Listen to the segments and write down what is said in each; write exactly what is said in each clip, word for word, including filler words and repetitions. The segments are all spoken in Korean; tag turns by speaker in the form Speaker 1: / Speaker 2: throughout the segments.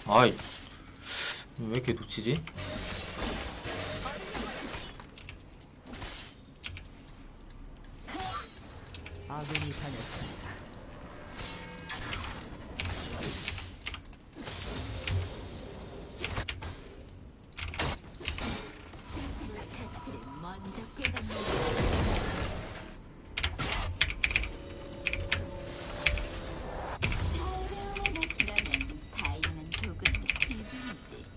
Speaker 1: 아이, 왜 이렇게 놓치지?
Speaker 2: 아군이 당했습니다.
Speaker 3: 먼저 깨닫는 사회배움의 것이라면 다이는 조금 기분이지.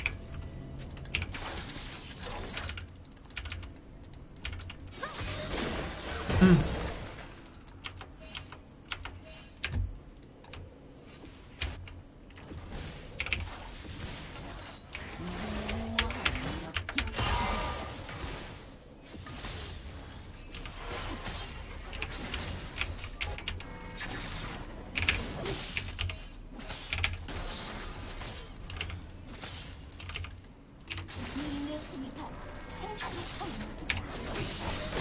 Speaker 3: 인내심이 다 최선의 선물이야.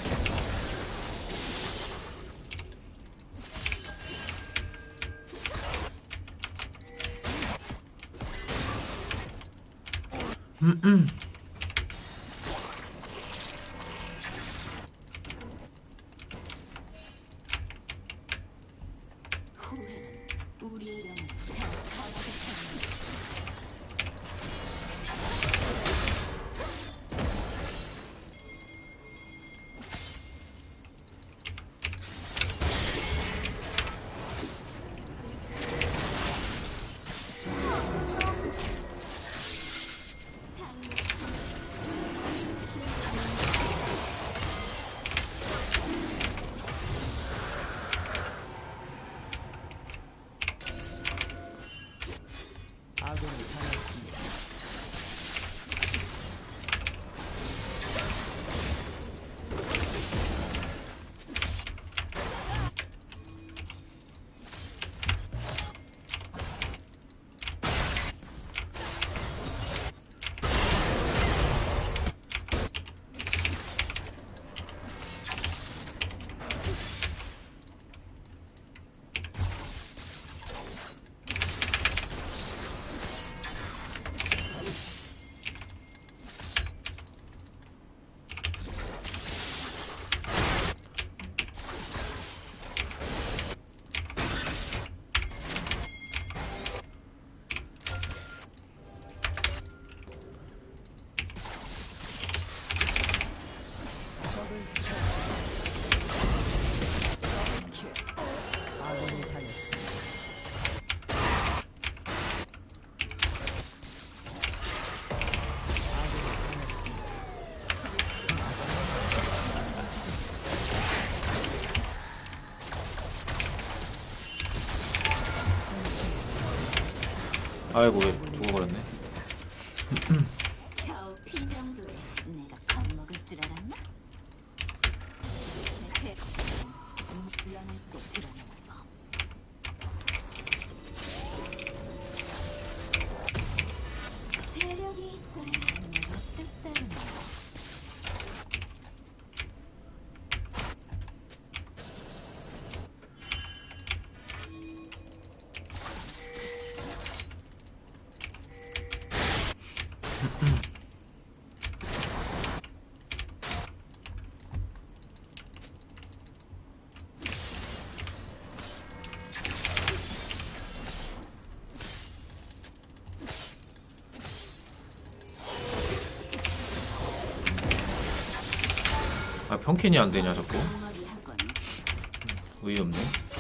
Speaker 3: 후회는 우리의 영을 잘 가득합니다.
Speaker 2: 아군이 당했습니다. 적을 처치. 아군이 당했습니다. 아군이 당했습니다.
Speaker 1: 아이고, 왜 죽어버렸네.
Speaker 3: 겨우 피 정도에 내가 겁먹을 줄 알았나? 내 물러날 때 드러내는 법. 세력이 있어야 내가 뜻대로 나와.
Speaker 1: 아, 평캔이 안 되냐, 자꾸?
Speaker 3: 머리하건
Speaker 1: 의의 없네.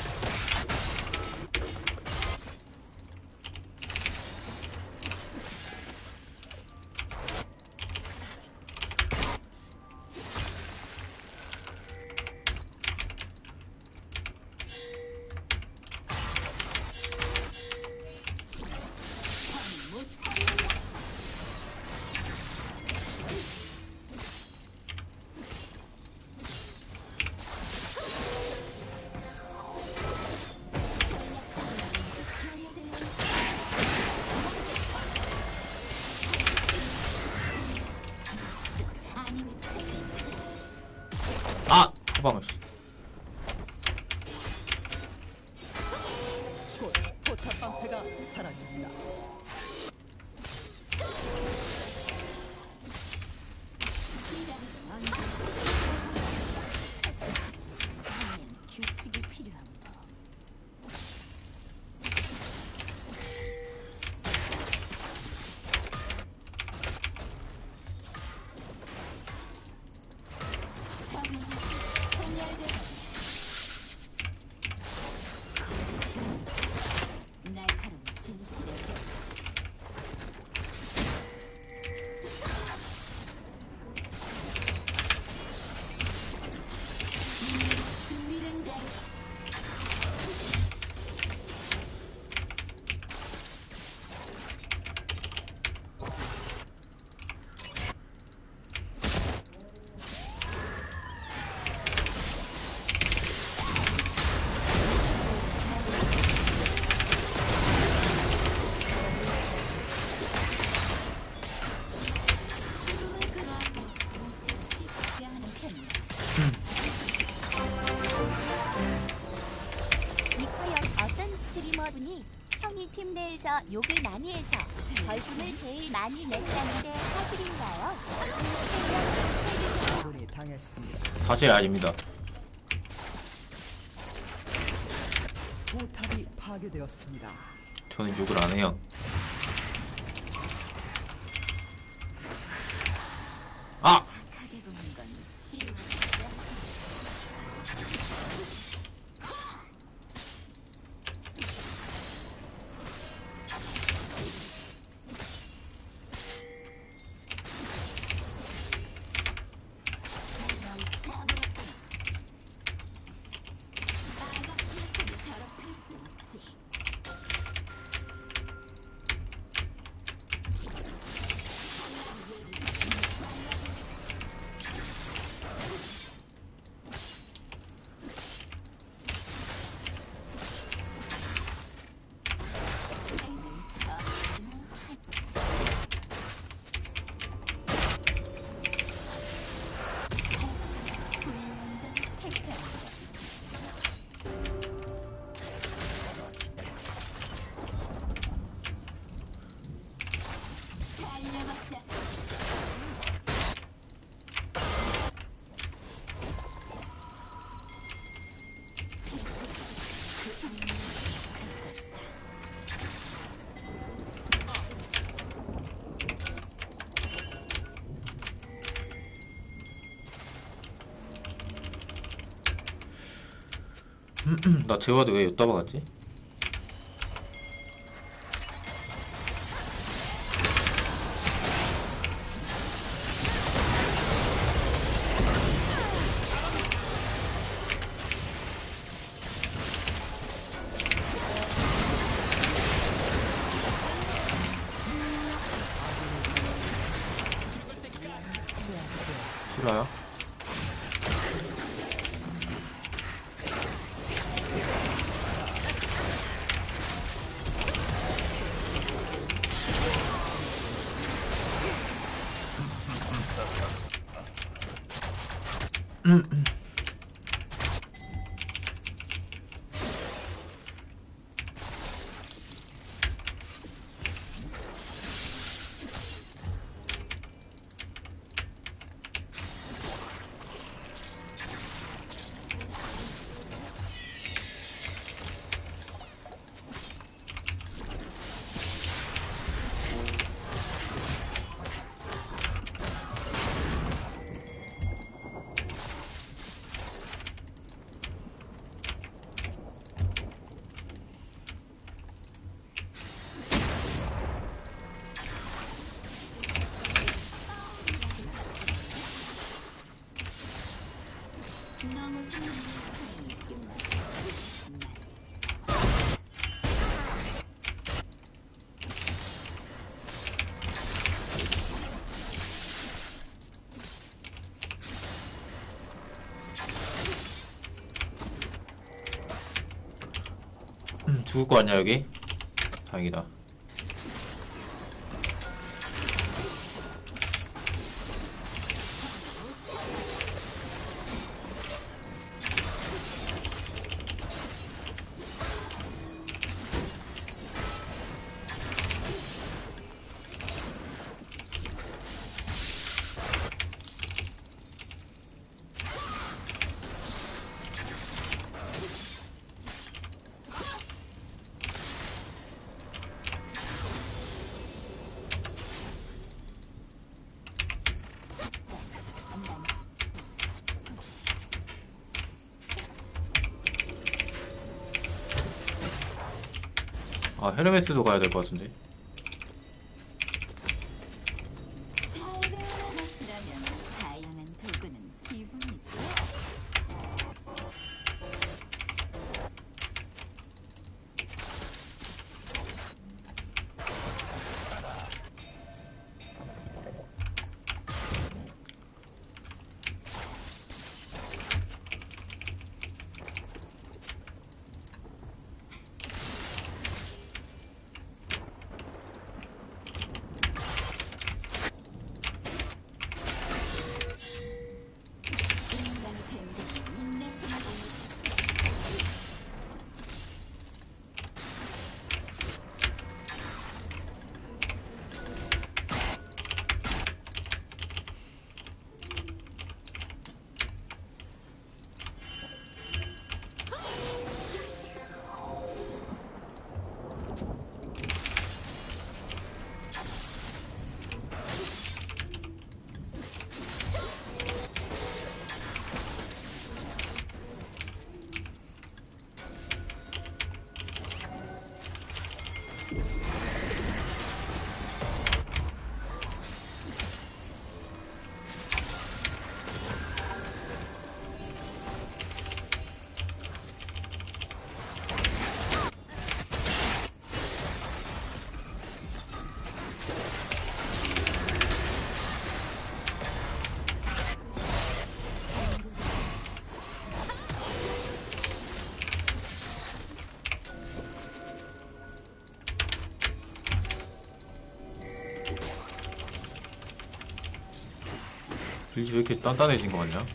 Speaker 1: 아! 후방을.
Speaker 2: 곧 포탑 방패가 사라집니다.
Speaker 4: 학교에서 욕을 많이 해서 벌금을 제일 많이 냈다는 게 사실인가요?
Speaker 2: 아군이 당했습니다.
Speaker 1: 사실 아닙니다.
Speaker 2: 포탑이 파괴되었습니다.
Speaker 1: 저는 욕을 안 해요. 아!
Speaker 3: 착하게 보는 건 싫어.
Speaker 1: 나 제와드 왜 여따 박았지? 싫어요? 음, 음.
Speaker 3: 너무 숨는 느낌.
Speaker 1: 음, 죽을 거 아니야 여기? 다행이다. 아, 헤르메스도 가야 될 것 같은데.
Speaker 3: 삶의 맛이라면 다양한 도구는 기본이지.
Speaker 1: 빌지 왜 이렇게 단단해진 거 같냐?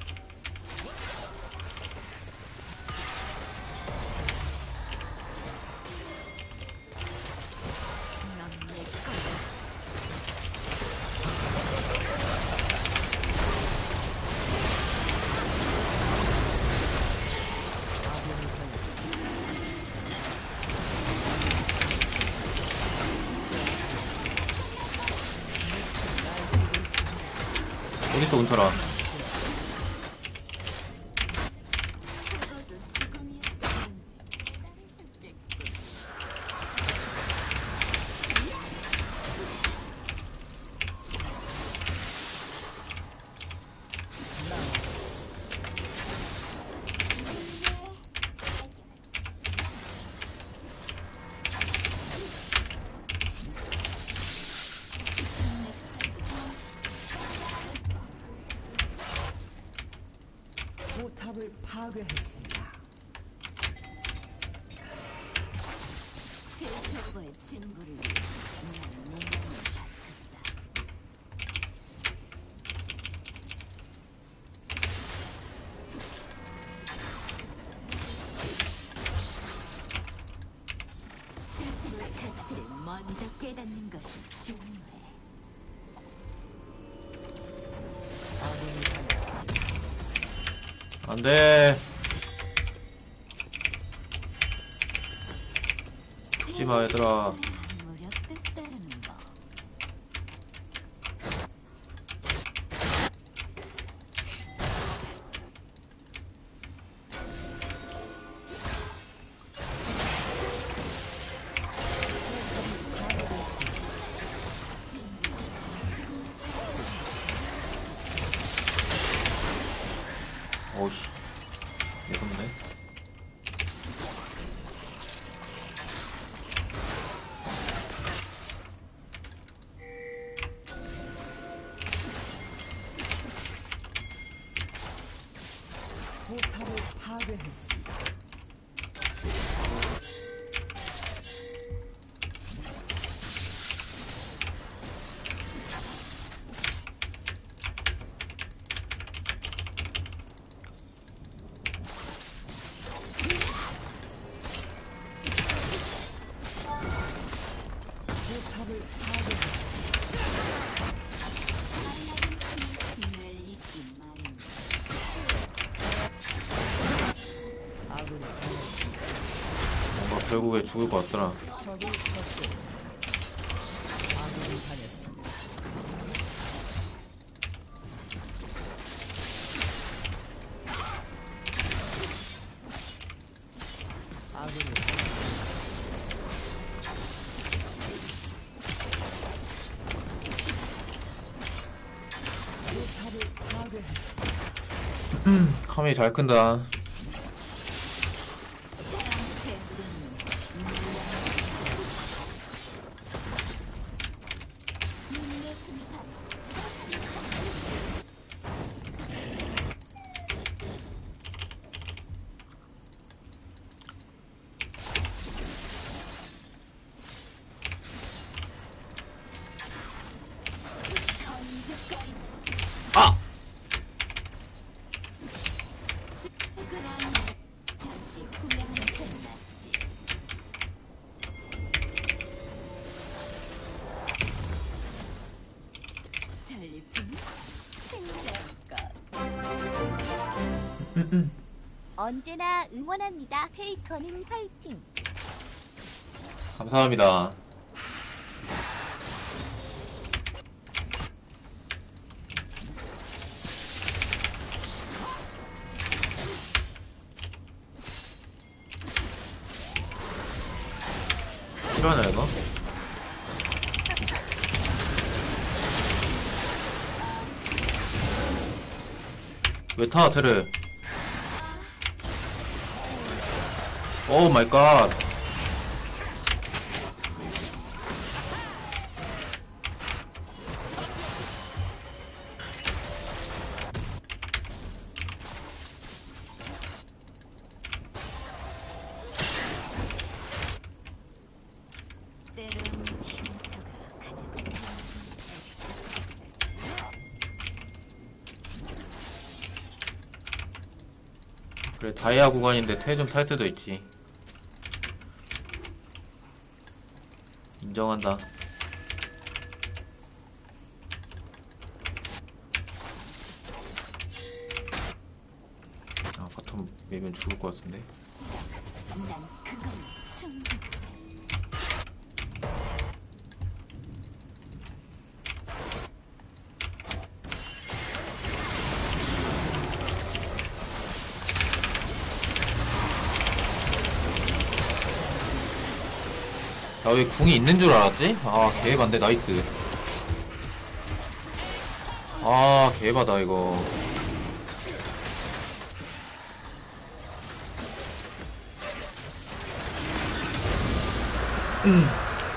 Speaker 3: 넌내 거야.
Speaker 1: 어딨어 은철아.
Speaker 3: 적어도 죽음이었는지 따르셨겠군.
Speaker 2: 포탑을 파괴했습니다.
Speaker 3: 대처보의 친구를 위해 난 냉정을 바쳤다. 스스로 자취를 먼저 깨닫는 것이 중요해.
Speaker 2: 아군이 당했습니다.
Speaker 1: 안돼. 죽지마 얘들아.
Speaker 3: 무력 뜻따르는 법.
Speaker 1: 오우씨 무섭네.
Speaker 2: 포탑을 파괴했습니다. 포탑을 파괴했습니다.
Speaker 3: 늘 잊지 말입니다.
Speaker 2: 아군이 당했습니다.
Speaker 1: 뭔가 결국에 죽을 것 같더라.
Speaker 2: 적을 처치했습니다. 아군이 당했습니다. 아군이 당했습니다. 포탑을 파괴했습니다.
Speaker 1: 카메이 잘 큰다. 아!
Speaker 3: 잠시 후회하는 편 낫지. 설리품 생각것.
Speaker 4: 언제나 응원합니다. 페이커님 파이팅.
Speaker 1: 감사합니다. 필요하나 이거? 왜 타, 테레? 오 마이 갓.
Speaker 3: 때론 흉터가 가장
Speaker 1: 그래 다이아 구간인데 태 좀 탈 수도 있지. 인정한다. 아 바텀 밀면 죽을 것 같은데.
Speaker 3: 난 그걸 충분해.
Speaker 1: 야 왜 궁이 있는 줄 알았지? 아 개반대. 나이스. 아 개바다 이거. 음.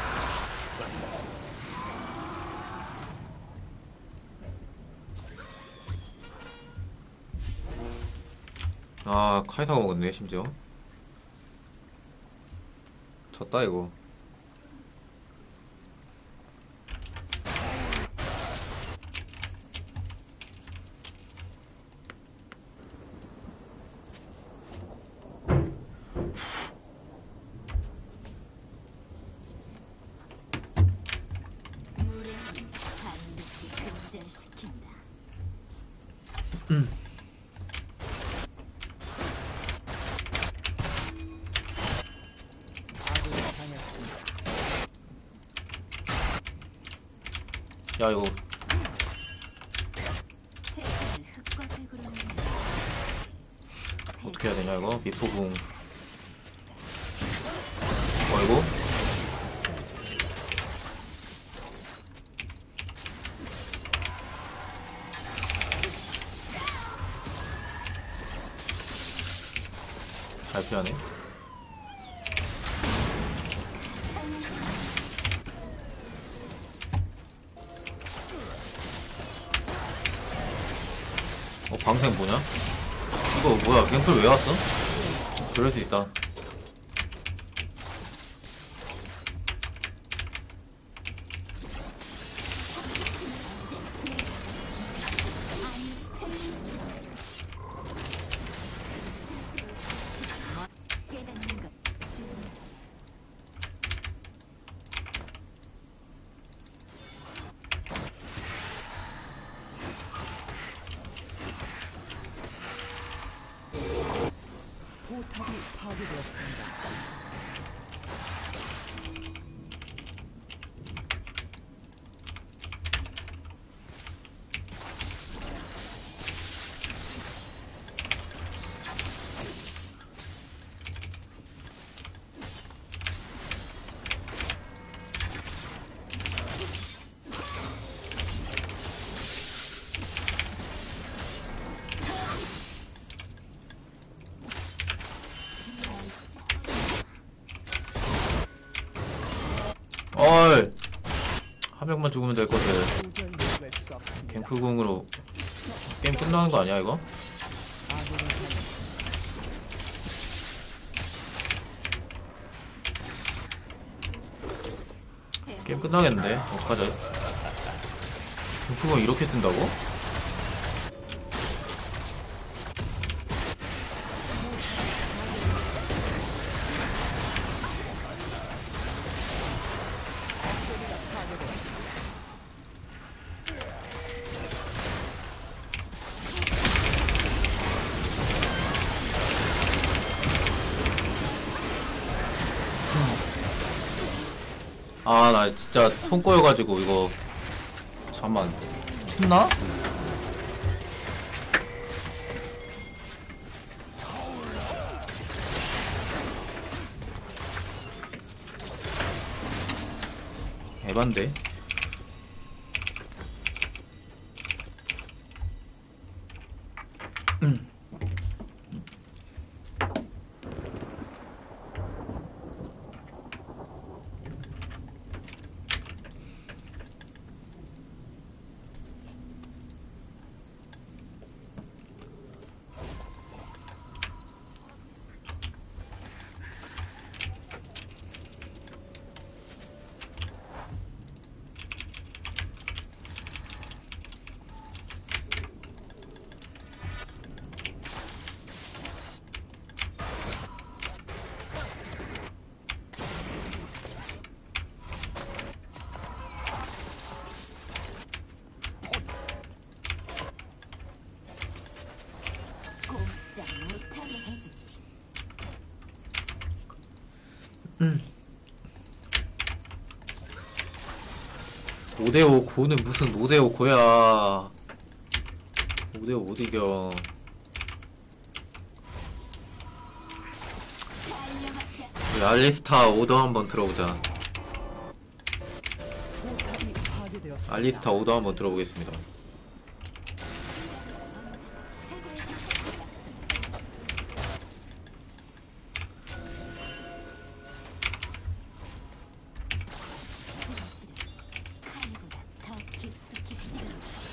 Speaker 1: 아 카이사가 먹었네 심지어. 졌다 이거.
Speaker 3: 무례함은 반드시 근절시킨다.
Speaker 2: 아군이 당했습니다.
Speaker 1: 야 이거
Speaker 3: 세상을 흙과 백으로 만든다.
Speaker 1: 어떻게 해야 되냐 이거. 미포궁. 어이구. 잘 피하네. 어 방생 뭐냐? 이거 뭐야 갱플 왜 왔어? 그럴 수 있다.
Speaker 3: 깨닫는 것 중요해.
Speaker 2: 포탑이 파괴되었습니다.
Speaker 1: 어이 한 명만 죽으면 될 것을.
Speaker 2: 도저히 막을 수 없습니다.
Speaker 1: 갱크궁으로 게임 끝나는 거 아니야 이거?
Speaker 2: 아군이 당했습니다.
Speaker 1: 게임 끝나겠는데 어떡하지? 갱크궁 이렇게 쓴다고? 아 나 진짜 손 꼬여가지고 이거 잠만 춥나? 에반데. 오 대오 고는 무슨 오 대오 고야. 오 대오 못 이겨. 우리 알리스타 오더 한번 들어보자.
Speaker 2: 포탑이 파괴되었습니다.
Speaker 1: 알리스타 오더 한번 들어보겠습니다.
Speaker 3: 칼보다 더 깊숙이 찔러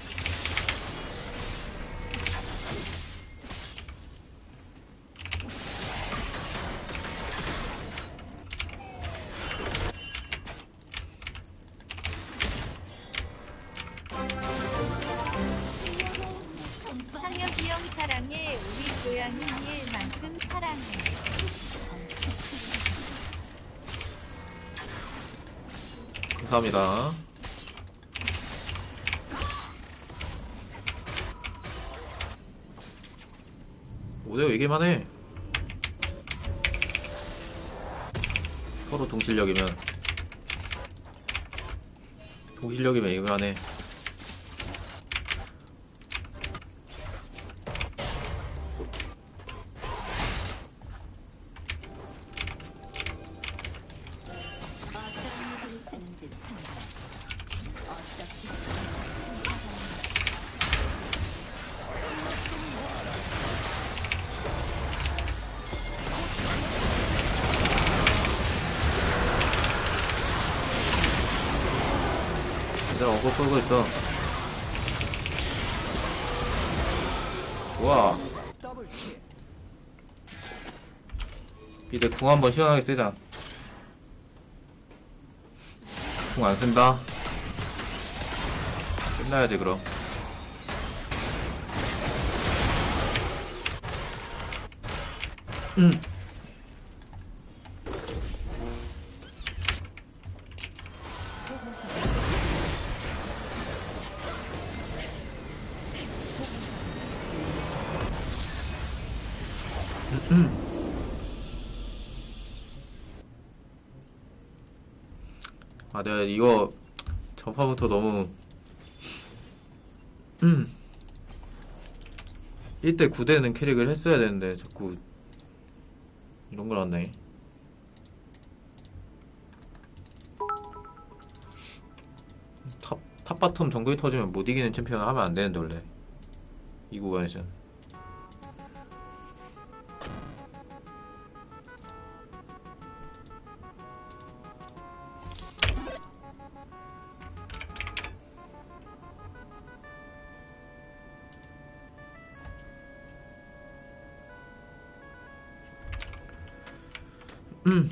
Speaker 4: 상혁이 형 사랑해. 우리 고양이 얘만큼 사랑해.
Speaker 1: 감사합니다. 오 대오 이기만 해. 서로 동실력이면. 동실력이면 이기만 해.
Speaker 3: 어떤 무기를 쓰는지 상관없어. 어떻게
Speaker 1: 얘들아 어글 끌고 있어. 좋아.
Speaker 2: 더블킬.
Speaker 1: 이제 궁 한번 시원하게 쓰자. 궁 안 쓴다. 끝나야지 그럼. 음.
Speaker 2: 소환사. 소환사.
Speaker 1: 아 내가 이거 전파부터 너무 음. 일 대 구 대는 캐릭을 했어야 되는데 자꾸 이런 걸 안네. 탑, 탑바텀 정글이 터지면 못 이기는 챔피언을 하면 안 되는데 원래 이 구간에서는. 음.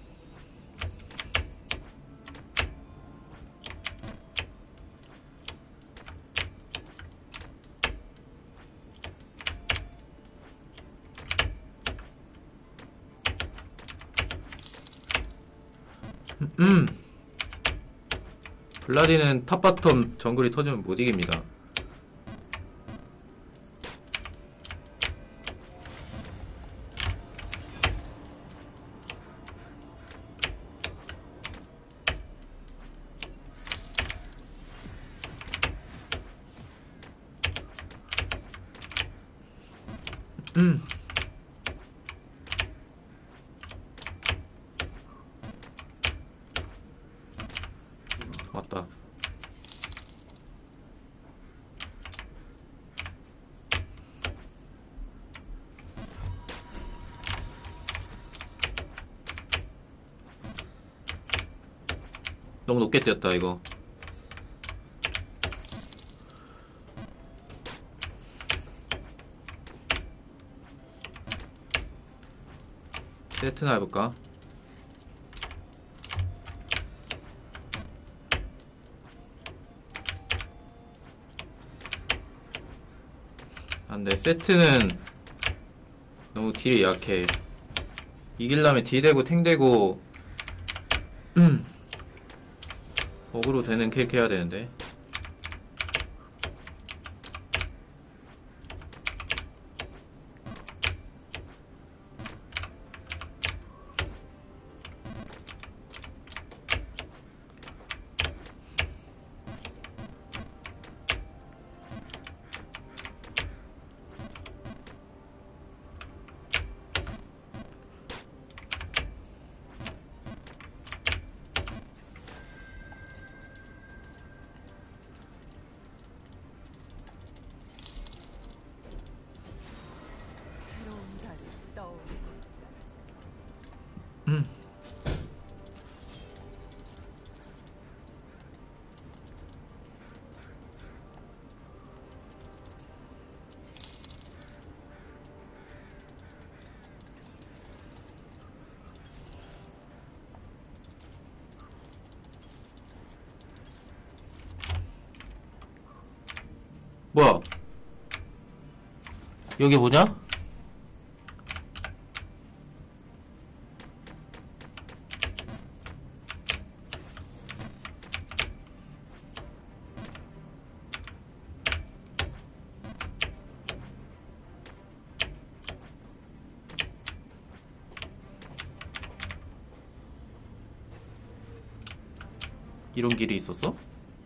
Speaker 1: 음. 블라디는 탑바텀 정글이 터지면 못 이깁니다. 음. 맞다. 너무 높게 뛰었다 이거. 세트나 해볼까? 안돼, 세트는 너무 딜이 약해. 이길라면 딜 되고 탱 되고 음 어그로 되는 캐릭 해야 되는데. 뭐야? 여기 뭐냐? 이런 길이 있었어?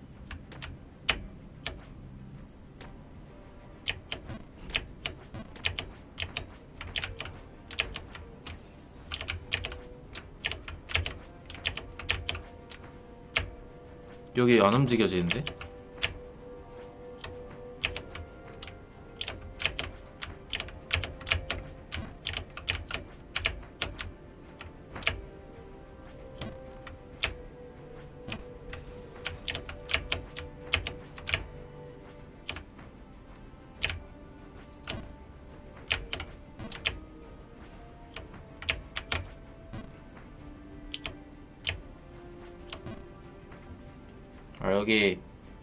Speaker 1: 여기 안 움직여지는데? 아, 여기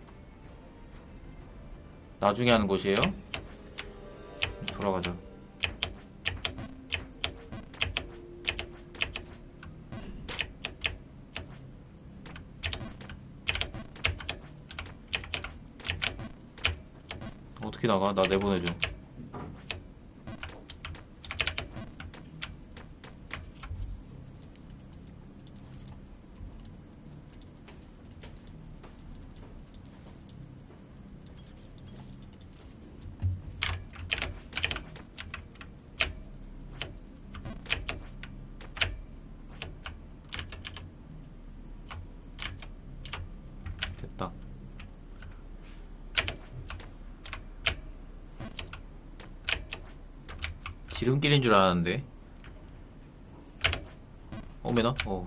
Speaker 1: 나중에 하는 곳이에요? 돌아가자. 어떻게 나가? 나 내보내줘. 됐다. 지름길인 줄 알았는데. 어메나? 어우.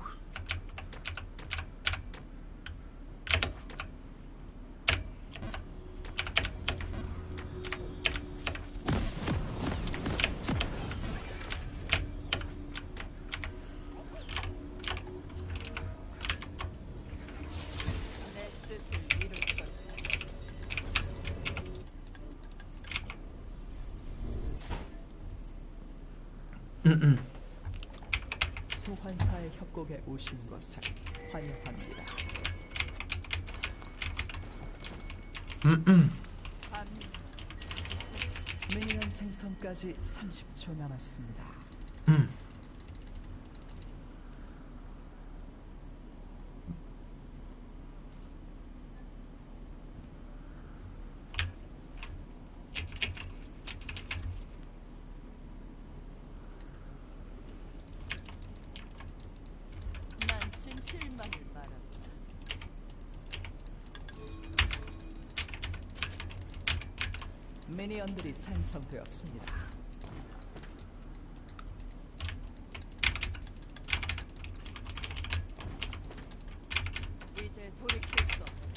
Speaker 2: 내 뜻을 이룰 것. 소환사의 협곡에 오신 것을 환영합니다. 미니언 생성까지 삼십 초 남았습니다.
Speaker 1: 음.
Speaker 2: 난 진실만을 말한다. 미니언들이 생성되었습니다. 이제 돌이킬 수 없어.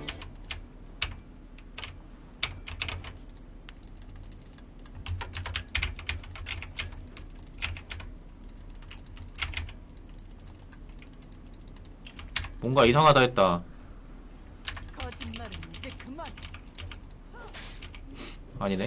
Speaker 1: 뭔가 이상하다 했다.
Speaker 2: 거짓말은 이제 그만.
Speaker 1: 아니네.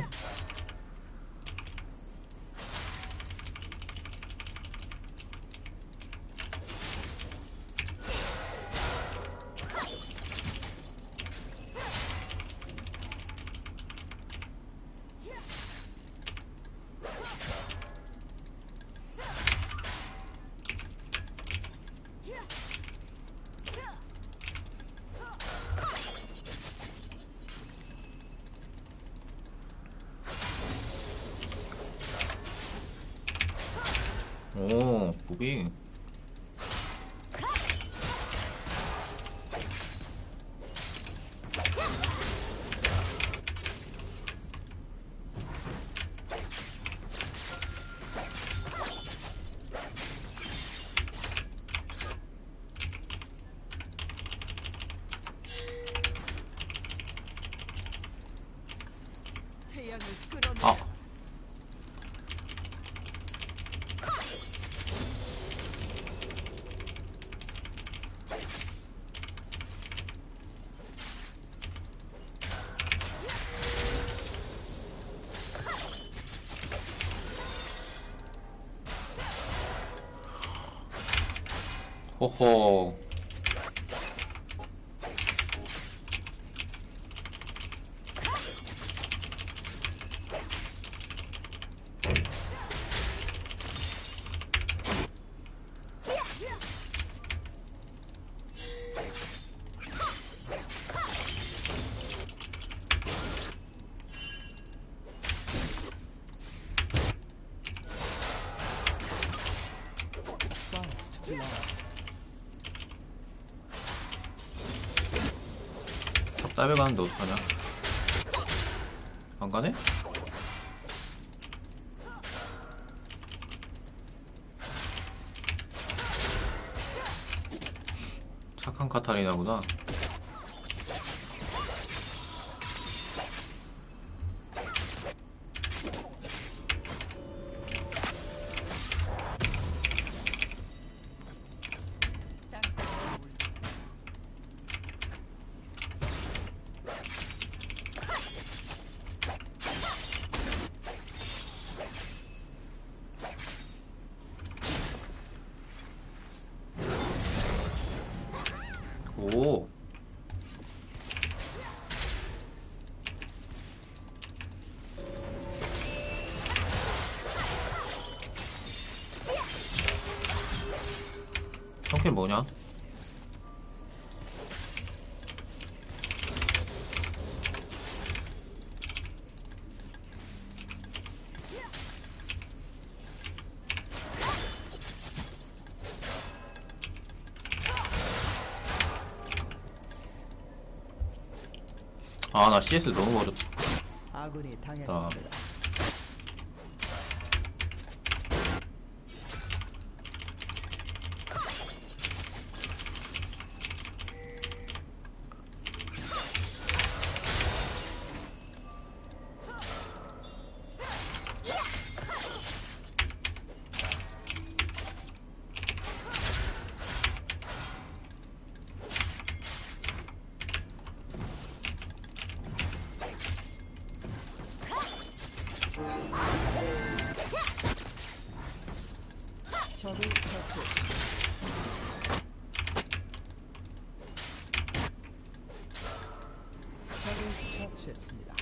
Speaker 1: 오, 무빙.
Speaker 2: 태양을 끌어내.
Speaker 1: 아, 호호.
Speaker 2: First blood.
Speaker 1: 답답해 가는데 어떡하냐? 안 가네? 착한 카타리나구나. 오. 형캐 뭐냐? 아, 나 씨에스 너무 버렸다.
Speaker 2: 아군이 당했습니다. 적을 처치했습니다. 적을 처치했습니다.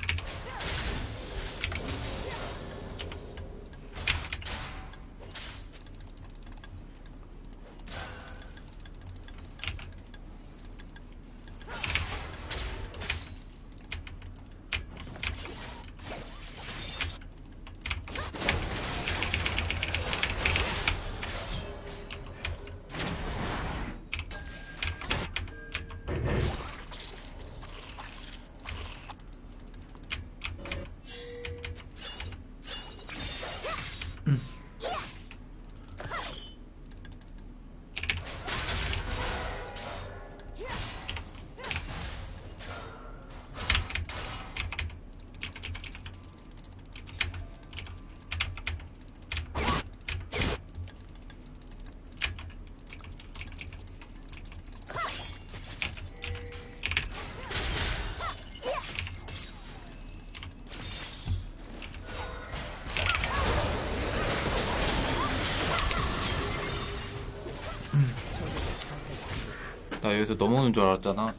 Speaker 1: 나 여기서 넘어오는 줄 알았잖아.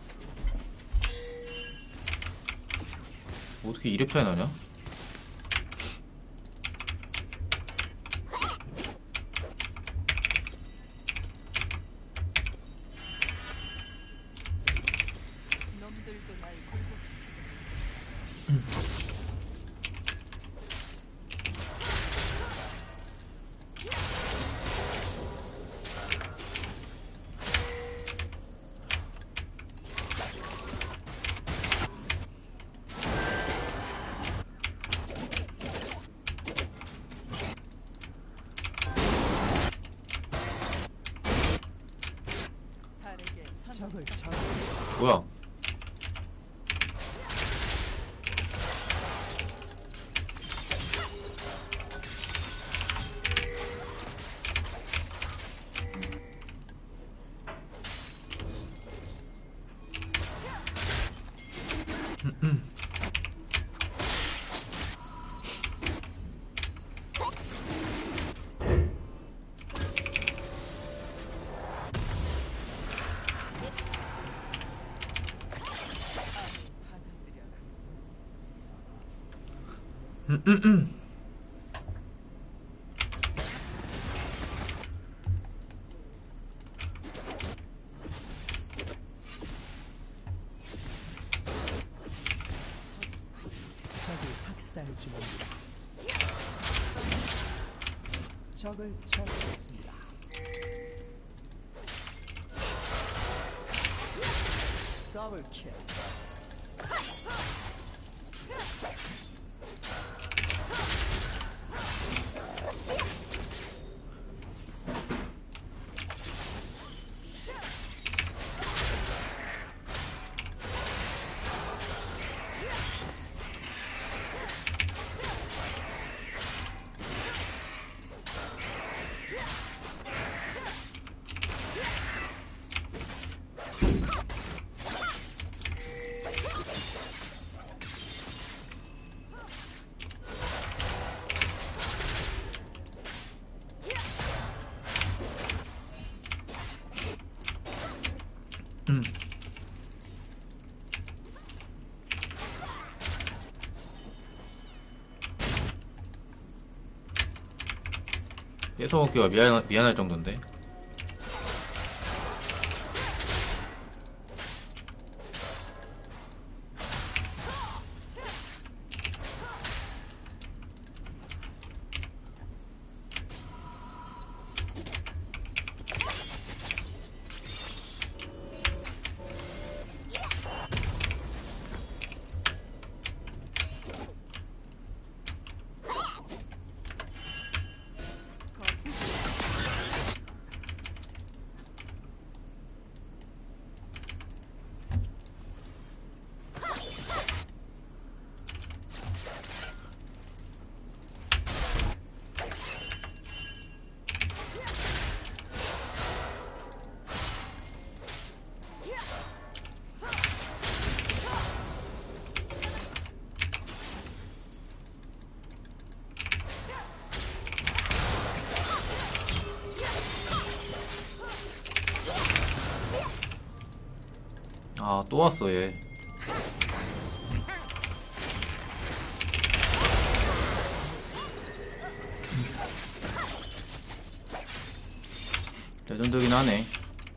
Speaker 1: 어떻게 이렙 차이 나냐?
Speaker 2: 놈들도 날 굴복시키지. 다르게 적을 처치.
Speaker 1: 뭐야?
Speaker 2: 적이 학살 중입니다. 적을 처치했습니다. 더블킬.
Speaker 1: 뺏어먹기가 미안, 미안할 정도인데. 아, 또 왔어 얘. 레전드긴 하네.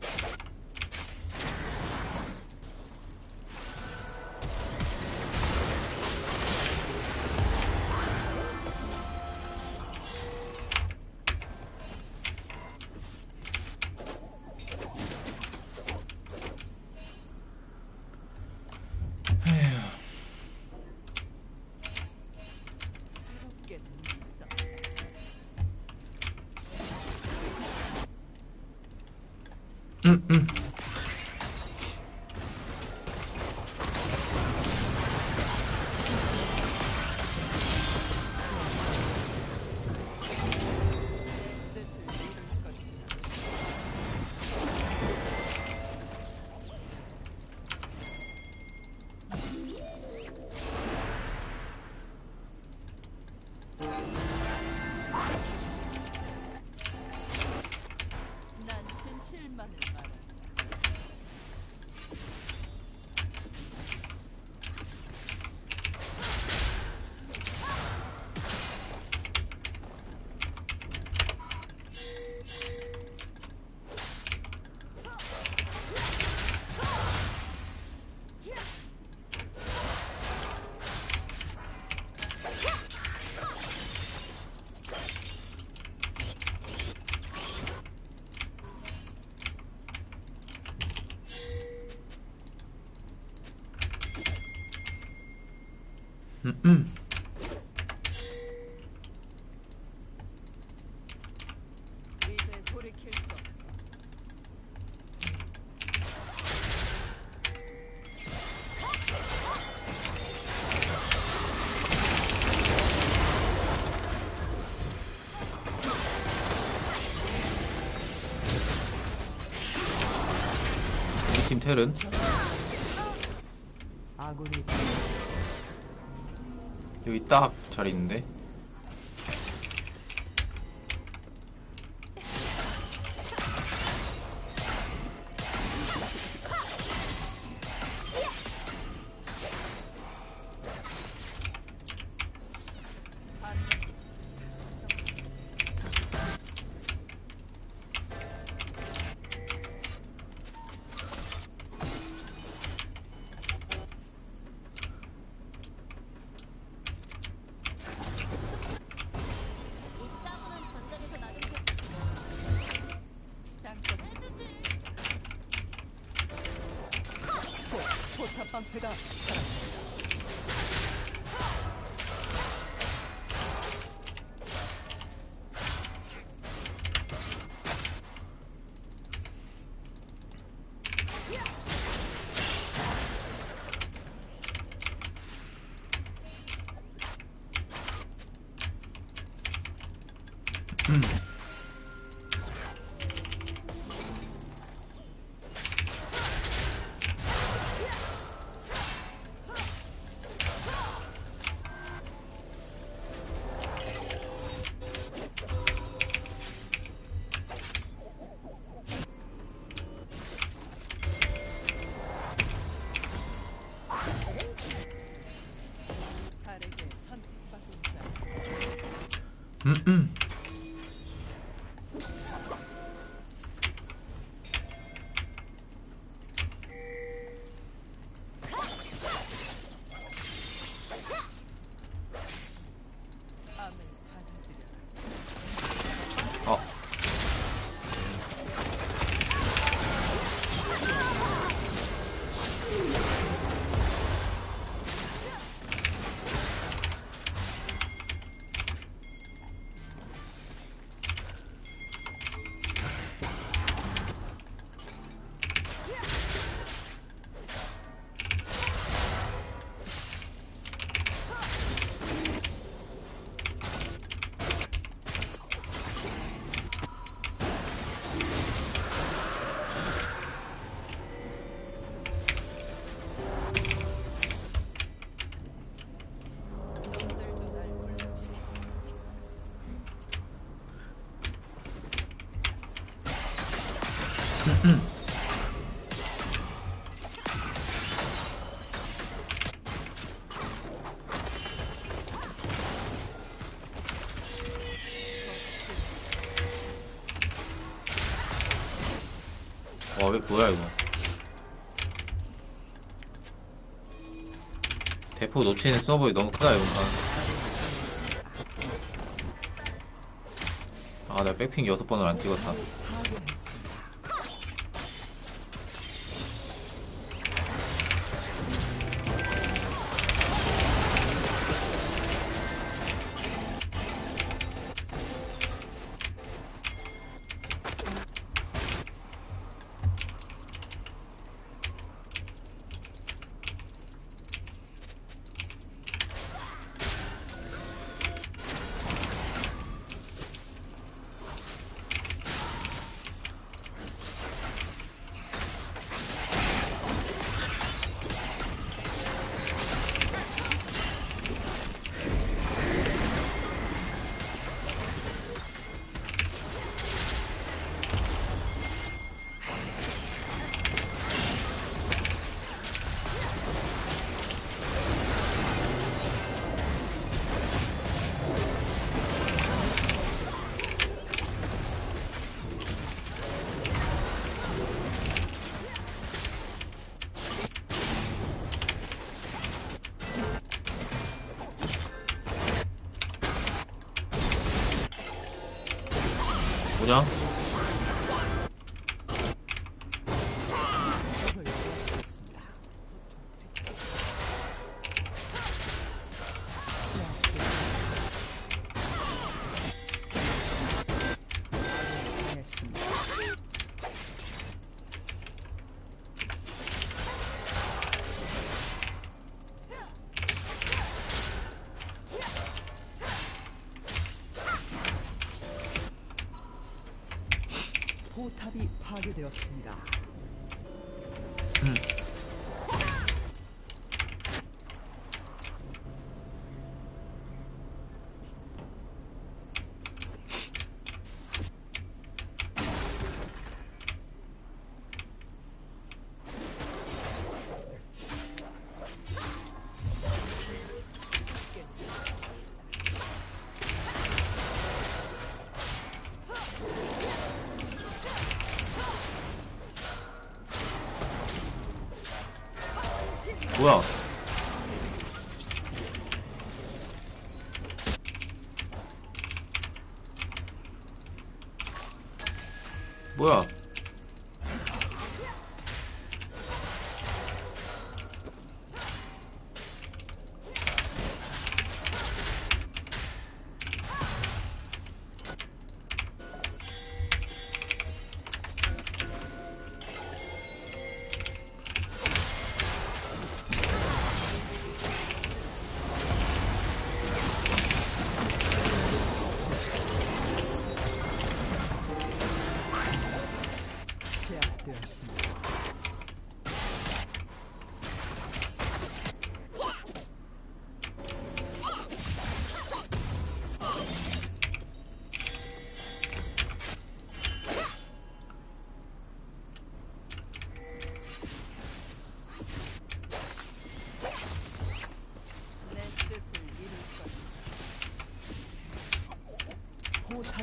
Speaker 2: 새롭게 됩니다.
Speaker 1: 음, 음.
Speaker 2: 뜻을 이룰 것이다. 난 진실만을 말한다.
Speaker 1: 음, 음.
Speaker 2: 이제 돌이킬 수 없어.
Speaker 1: 우리 팀 텔은
Speaker 2: 아군이
Speaker 1: 여기 딱 잘 있는데.
Speaker 2: 포탑 방패가 사라졌다. 다르게 선택받은 자.
Speaker 1: 음, 음.
Speaker 2: 암을 받아들여라.
Speaker 1: 어.
Speaker 2: 놈들도 날 불러주겠어.
Speaker 1: 와, 왜 뭐야 이거? 대포 놓치는 서버이 너무 크다 이건. 아, 내가 백핑 여섯 번을 안 찍었다. 뭐냐?
Speaker 5: 포탑이 파괴되었습니다.
Speaker 1: 뭐야? 뭐야?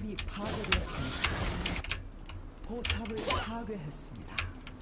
Speaker 5: 포탑이 파괴되었습니다. 포탑을 파괴했습니다.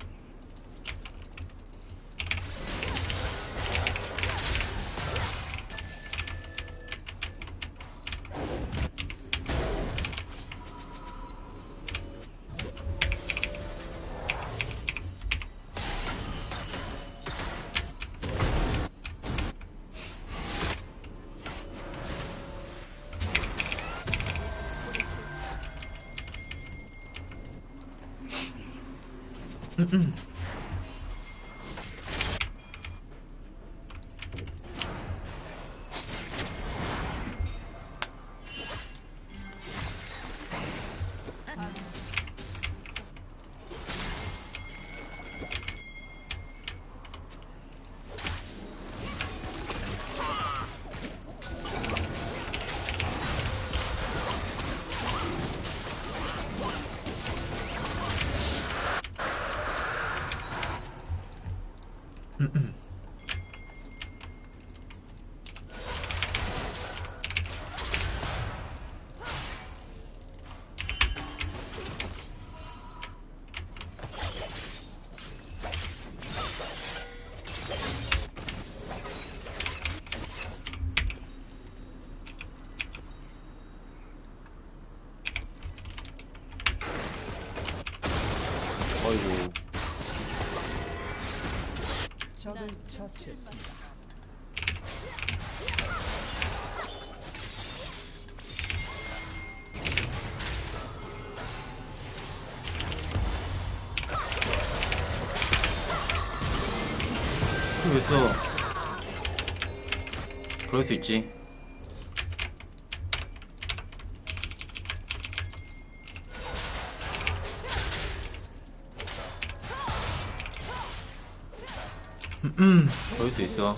Speaker 1: 어이구.
Speaker 5: 적을 처치했습니다.
Speaker 1: 왜 써? 그럴 수 있지. 음, 그럴 수 있어.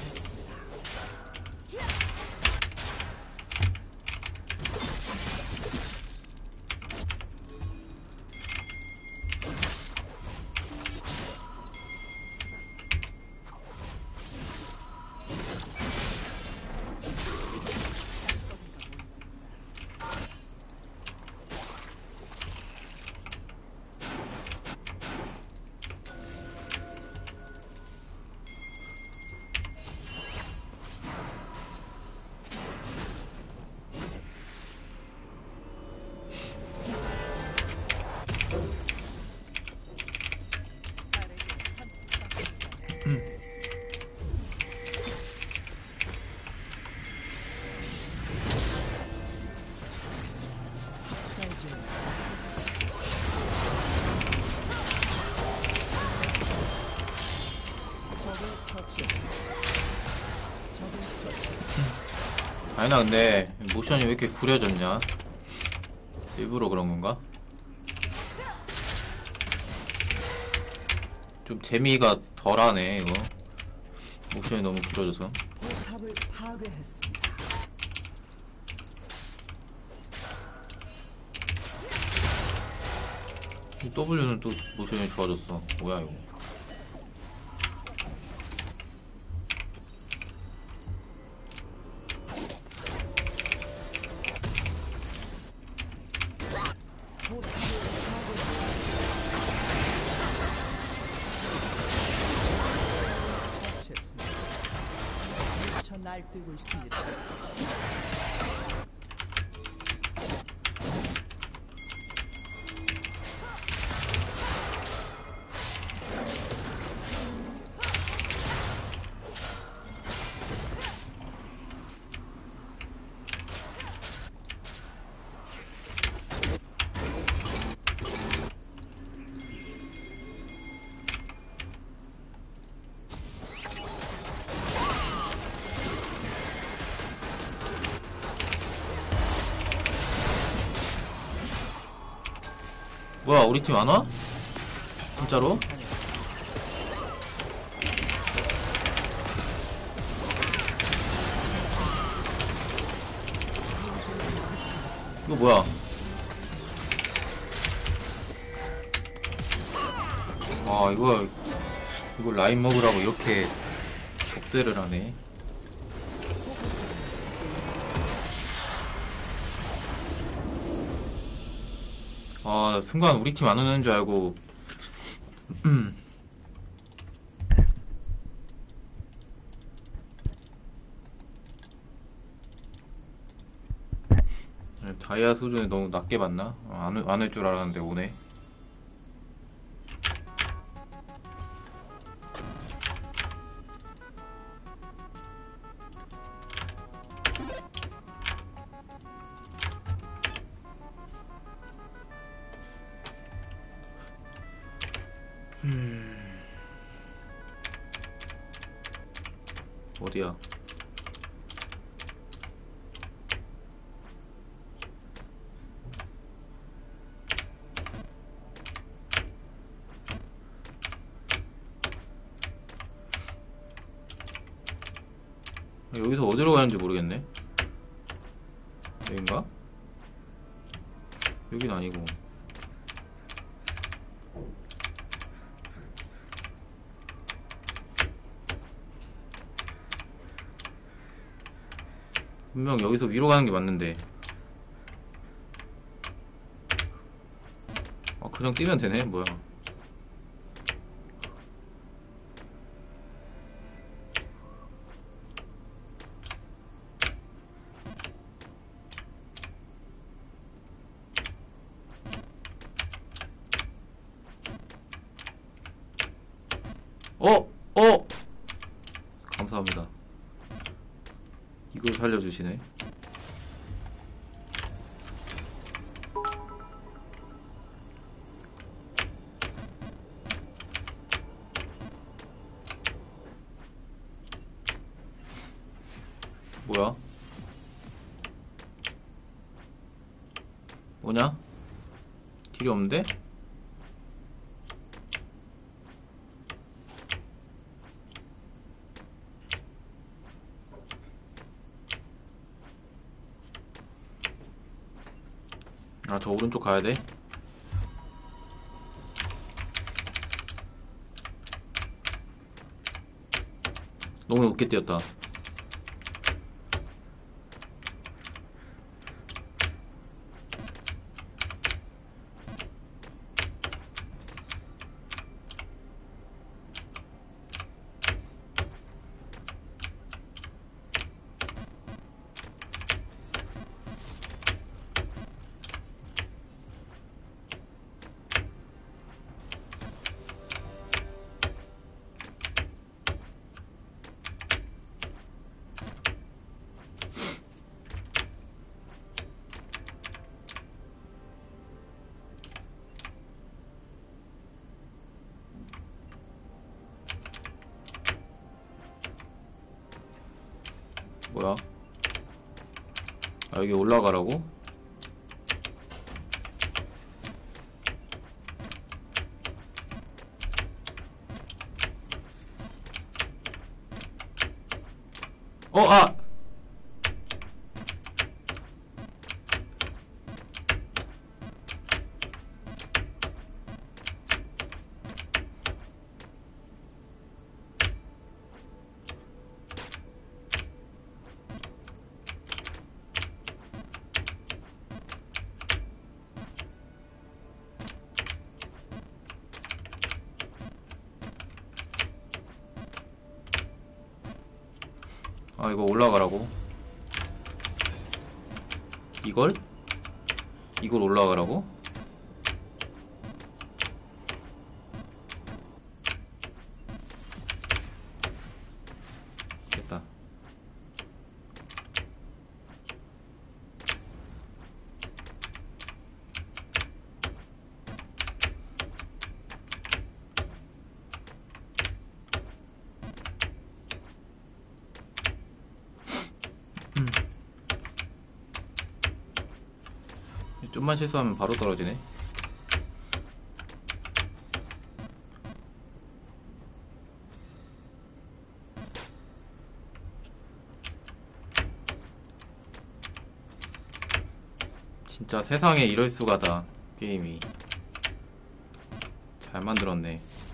Speaker 1: 아니나 근데 모션이 왜 이렇게 구려졌냐? 일부러 그런 건가? 좀 재미가 덜하네 이거. 모션이 너무 길어져서.
Speaker 5: 포탑을 파괴했습니다.
Speaker 1: W는 또 모션이 좋아졌어. 뭐야 이거?
Speaker 5: 미쳐 날뛰고 있습니다.
Speaker 1: 뭐야 우리 팀 안 와? 진짜로? 이거 뭐야? 아 이거 이거 라인 먹으라고 이렇게 적대를 하네. 아, 순간 우리 팀 안 오는 줄 알고. 음. 다이아 수준이 너무 낮게 봤나? 아, 안, 안 올 줄 알았는데 오네. 음. 어디야? 여기서 어디로 가는지 모르겠네. 여긴가? 여긴 아니고. 분명 여기서 위로 가는 게 맞는데. 아, 그냥 뛰면 되네. 뭐야. 어! 어! 감사합니다. 이걸 살려주시네. 뭐야? 뭐냐? 딜이 없는데? 아, 저 오른쪽 가야 돼? 너무 높게 뛰었다. 뭐야? 아, 여기 올라가라고? 어, 아! 아, 이거 올라가라고? 이걸? 이걸 올라가라고? 됐다. 좀만 실수하면 바로 떨어지네. 진짜 세상에 이럴 수가다. 게임이 잘 만들었네.